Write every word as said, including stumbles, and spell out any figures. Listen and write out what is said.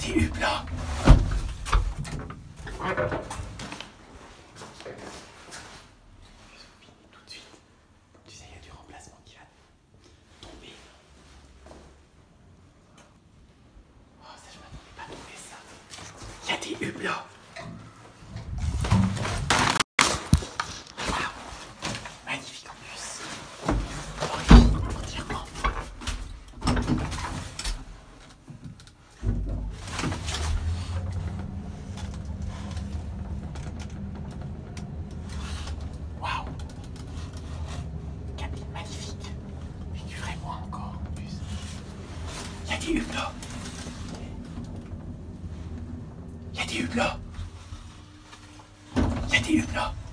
des hublots. Tout de suite. Tu sais, il y a du remplacement qui va tomber. Oh, ça, je m'attendais pas à tomber ça. Il y a des hublots. Waouh. Magnifique en plus. Original entièrement. Waouh. Cabine magnifique. Et du vrai bois encore en plus. Il y a des hublots. Il y a des hublots. Il y a des hublots.